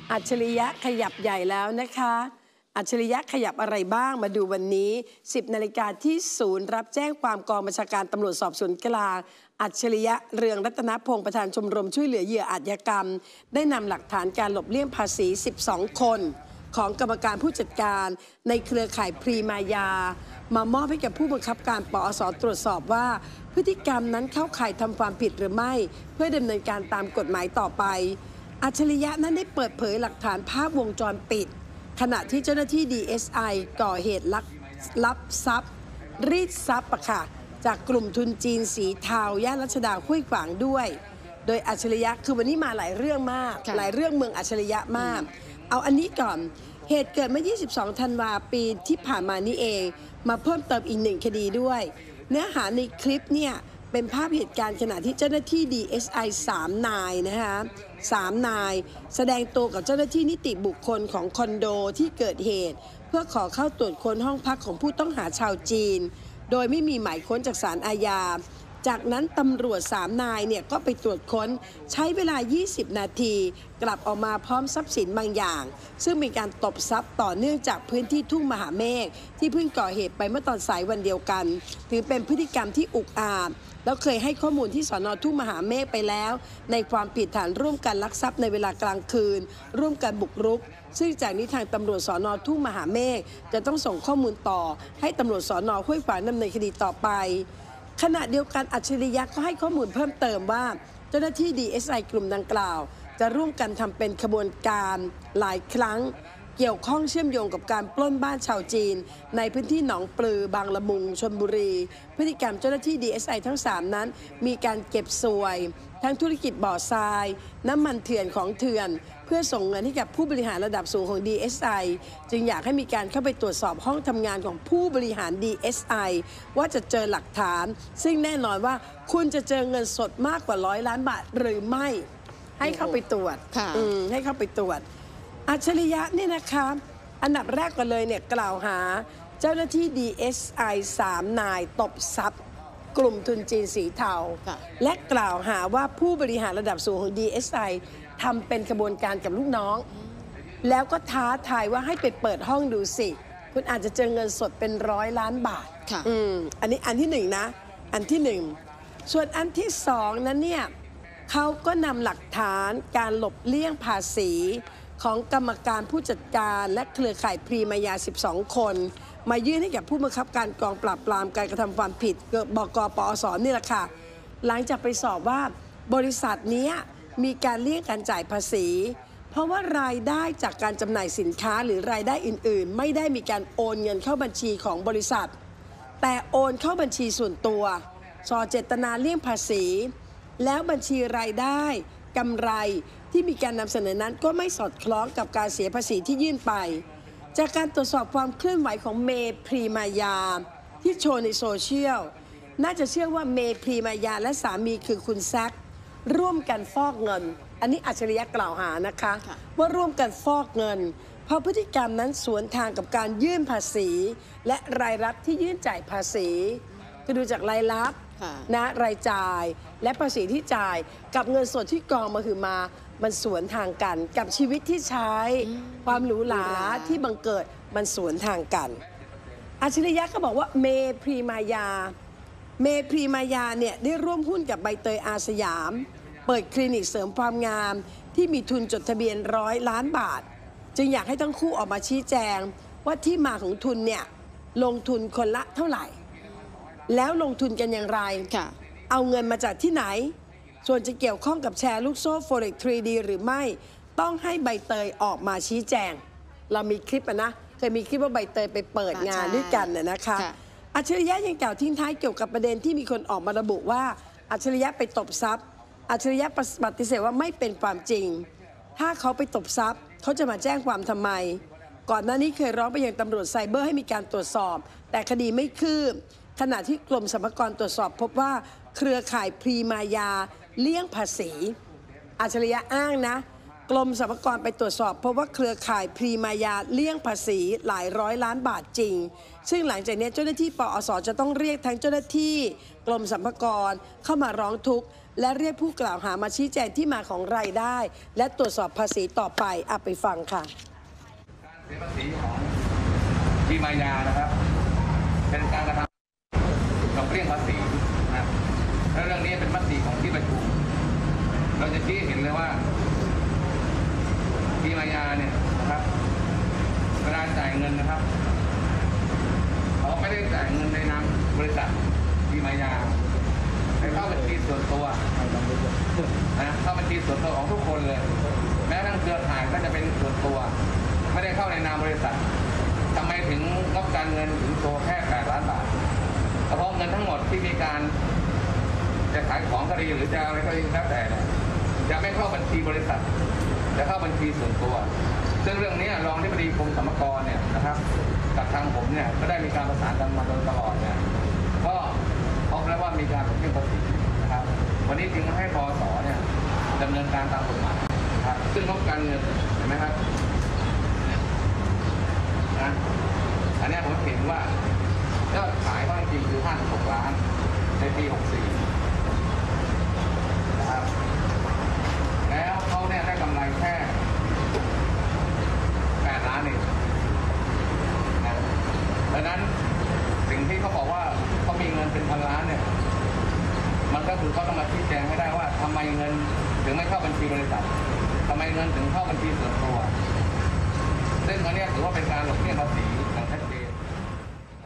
อัจฉริยะขยับใหญ่แล้วนะคะอัจฉริยะขยับอะไรบ้างมาดูวันนี้ 10 นาฬิกาที่ศูนย์รับแจ้งความกองบัญชาการตำรวจสอบสวนกลางอัจฉริยะเรืองรัตนพงศ์ประธานชมรมช่วยเหลือเหยื่ออาชญากรรมได้นำหลักฐานการหลบเลี่ยงภาษี 12 คนของกรรมการผู้จัดการในเครือข่ายพรีมายามามอบให้กับผู้บังคับการปอส.ตรวจสอบว่าพฤติกรรมนั้นเข้าข่ายทำความผิดหรือไม่เพื่อดำเนินการตามกฎหมายต่อไปอัจฉริยะนั้นได้เปิดเผยหลักฐานภาพวงจรปิดขณะที่เจ้าหน้าที่ DSI ก่อเหตุลักทรัพย์รีดทรัพย์ค่ะจากกลุ่มทุนจีนสีเทาย่านรัชดาห้วยขวางด้วยโดยอัจฉริยะคือวันนี้มาหลายเรื่องมากหลายเรื่องเมืองอัจฉริยะมากเอาอันนี้ก่อนเหตุเกิดเมื่อ 22 ธันวาคมปีที่ผ่านมานี่เองมาเพิ่มเติมอีก1 คดีด้วยเนื้อหาในคลิปเนี่ยเป็นภาพเหตุการณ์ขณะที่เจ้าหน้าที่ DSI 3 นายนะคะ3 นายแสดงตัวกับเจ้าหน้าที่นิติบุคคลของคอนโดที่เกิดเหตุเพื่อขอเข้าตรวจค้นห้องพักของผู้ต้องหาชาวจีนโดยไม่มีหมายค้นจากศาลอาญาจากนั้นตำรวจ3 นายเนี่ยก็ไปตรวจค้นใช้เวลา 20 นาทีกลับออกมาพร้อมทรัพย์สินบางอย่างซึ่งมีการตบทรัพย์ต่อเนื่องจากพื้นที่ทุ่งมหาเมฆที่เพิ่งก่อเหตุไปเมื่อตอนสายวันเดียวกันถือเป็นพฤติกรรมที่อุกอาจแล้วเคยให้ข้อมูลที่สน.ทุ่งมหาเมฆไปแล้วในความผิดฐานร่วมกันลักทรัพย์ในเวลากลางคืนร่วมกันบุกรุกซึ่งจากนี้ทางตำรวจสน.ทุ่งมหาเมฆจะต้องส่งข้อมูลต่อให้ตำรวจสน.ห้วยขวางดำเนินคดีต่อไปขณะเดียวกันอัจฉริยะก็ให้ข้อมูลเพิ่มเติมว่าเจ้าหน้าที่ DSI กลุ่มดังกล่าวจะร่วมกันทำเป็นขบวนการหลายครั้งเกี่ยวข้องเชื่อมโยงกับการปล้นบ้านชาวจีนในพื้นที่หนองปลือบางละมุงชลบุรีพฤติกรรมเจ้าหน้าที่ DSI ทั้ง 3 นั้นมีการเก็บสวยทั้งธุรกิจบ่อทรายน้ำมันเถื่อนของเถื่อนเพื่อส่งเงินให้กับผู้บริหารระดับสูงของ DSI จึงอยากให้มีการเข้าไปตรวจสอบห้องทำงานของผู้บริหาร DSI ว่าจะเจอหลักฐานซึ่งแน่นอนว่าคุณจะเจอเงินสดมากกว่า100 ล้านบาทหรือไม่ให้เข้าไปตรวจให้เข้าไปตรวจอัจฉริยะนี่นะคะอันดับแรกกันเลยเนี่ยกล่าวหาเจ้าหน้าที่ DSI 3 นายตบทรัพย์กลุ่มทุนจีนสีเทาและกล่าวหาว่าผู้บริหารระดับสูงของ DSI ทำเป็นกระบวนการกับลูกน้องแล้วก็ท้าทายว่าให้ไปเปิดห้องดูสิคุณอาจจะเจอเงินสดเป็น100 ล้านบาทอันนี้อันที่1นะอันที่1ส่วนอันที่2นั้นเนี่ยเขาก็นำหลักฐานการหลบเลี่ยงภาษีของกรรมการผู้จัดการและเครือข่ายพรีมายา 12 คนมายื่นให้กับผู้บังคับการกองปราบปรามการกระทำความผิดบก.ปอส.นี่แหละค่ะหลังจากไปสอบว่าบริษัทนี้มีการเลี่ยงการจ่ายภาษีเพราะว่ารายได้จากการจำหน่ายสินค้าหรือรายได้อื่นๆไม่ได้มีการโอนเงินเข้าบัญชีของบริษัทแต่โอนเข้าบัญชีส่วนตัวส่อเจตนาเลี่ยงภาษีแล้วบัญชีรายได้กำไรที่มีการนำเสนอนั้นก็ไม่สอดคล้องกับการเสียภาษีที่ยื่นไปจากการตรวจสอบความเคลื่อนไหวของเมพรีมายาที่โชว์ในโซเชียลน่าจะเชื่อว่าเมพรีมายาและสามีคือคุณแซคร่วมกันฟอกเงินอันนี้อัจฉริยะกล่าวหานะคะว่าร่วมกันฟอกเงินเพราะพฤติกรรมนั้นสวนทางกับการยื่นภาษีและรายรับที่ยื่นจ่ายภาษีก็ดูจากรายรับนะรายจ่ายและภาษีที่จ่ายกับเงินสดที่กองมาคือมามันสวนทางกันกับชีวิตที่ใช้ความหรูหราที่บังเกิดมันสวนทางกันอัจฉริยะก็บอกว่าเมพรีมายาเนี่ยได้ร่วมหุ้นกับใบเตยอาสยามเปิดคลินิกเสริมความงามที่มีทุนจดทะเบียน100 ล้านบาทจึงอยากให้ทั้งคู่ออกมาชี้แจงว่าที่มาของทุนเนี่ยลงทุนคนละเท่าไหร่แล้วลงทุนกันอย่างไรเอาเงินมาจากที่ไหนส่วนจะเกี่ยวข้องกับแชร์ลูกโซ่ Forex 3D หรือไม่ต้องให้ใบเตยออกมาชี้แจงเรามีคลิปนะเคยมีคลิปว่าใบเตยไปเปิดงานด้วยกันนะคะอัจฉริยะยังกล่าวทิ้งท้ายเกี่ยวกับประเด็นที่มีคนออกมาระบุว่าอัจฉริยะไปตบทรัพย์อัจฉริยะปฏิเสธว่าไม่เป็นความจริงถ้าเขาไปตบทรัพย์เขาจะมาแจ้งความทำไมก่อนหน้านี้เคยร้องไปยังตำรวจไซเบอร์ให้มีการตรวจสอบแต่คดีไม่คืบขณะที่กรมสรรพากรตรวจสอบพบว่าเครือข่ายพรีมายาเลี่ยงภาษีอัจฉริยะอ้างนะกรมสรรพากรไปตรวจสอบเพราะว่าเครือข่ายพรีมายาเลี่ยงภาษีหลายร้อยล้านบาทจริงซึ่งหลังจากนี้เจ้าหน้าที่ปอส.จะต้องเรียกทั้งเจ้าหน้าที่กรมสรรพากรเข้ามาร้องทุกข์และเรียกผู้กล่าวหามาชี้แจงที่มาของรายได้และตรวจสอบภาษีต่อไปไปฟังค่ะการเสียภาษีของพรีมายานะครับเป็นการกระทำกับเลี่ยงภาษีนะและเรื่องนี้เป็นมติของที่ประชุมเราจะชี้เห็นเลยว่าพรีมายาเนี่ยนะครับเวลาจ่ายเงินนะครับเขาไม่ได้จ่ายเงินในนามบริษัทพรีมายาแต่เข้าบัญชีส่วนตัวนะเข้าบัญชีส่วนตัวของทุกคนเลยแม้ทั้งเครือข่ายก็จะเป็นส่วนตัวไม่ได้เข้าในนามบริษัททำไมถึงงบการเงินถึงโตแค่8 ล้านบาทเฉพาะเงินทั้งหมดที่มีการจะขายของคดีหรือจะอะไรก็แล้วแต่จะไม่เข้าบัญชีบริษัทจะเข้าบัญชีส่วนตัวซึ่งเรื่องนี้รองอธิบดีกรมสรรพากรเนี่ยนะครับกับทางผมเนี่ยก็ได้มีการประสานกันมาโดยตลอดเนี่ยก็พบแล้วว่ามีการเลี่ยงภาษีนะครับวันนี้จึงให้ปส.เนี่ยดำเนินการตามกฎหมายนะครับซึ่งงบการเงินเห็นไหมครับนะอันนี้ผมเห็นว่ายอดขายเขาจริงคือ56 ล้านในปี 64นะครับแล้วเขาเนี่ยได้กำไรแค่8 ล้านเองนะดังนั้นสิ่งที่เขาบอกว่าเขามีเงินเป็น1,000 ล้านเนี่ยมันก็คือเขาต้องมาชี้แจงให้ได้ว่าทำไมเงินถึงไม่เข้าบัญชีบริษัททำไมเงินถึงเข้าบัญชีส่วนตัวซึ่งอันนี้ถือว่าเป็นการหลบเลี่ยงภาษี